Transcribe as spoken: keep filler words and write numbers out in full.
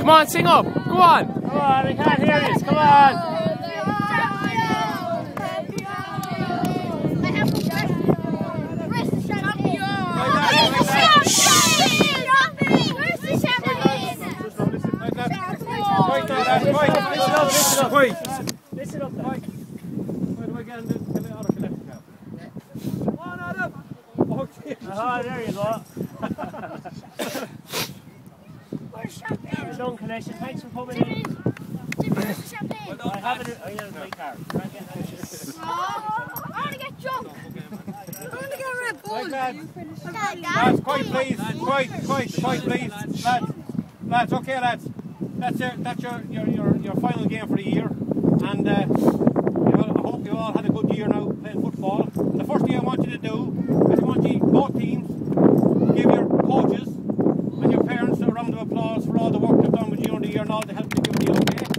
Come on, sing up. Go on. Come on, we can't hear you. Come on. Wait. Listen up, Where do I get in the auto collector cab? Come on, Adam. Okay. Ah, there you go. Where's champagne? Well done, Connection. Thanks for coming in. Where's champagne? I have it. I have my car. I want to get drunk. I want to get Red Bull. Lads, quite please. Quite, quite, quite please. Lads, lads, okay, lads. That's your, that's your, your, your, your final game for the year, and uh, you all, I hope you all had a good year now playing football. And the first thing I want you to do is I want you, both teams, give your coaches and your parents a round of applause for all the work they've done with you during the year and all the help they've given you, okay?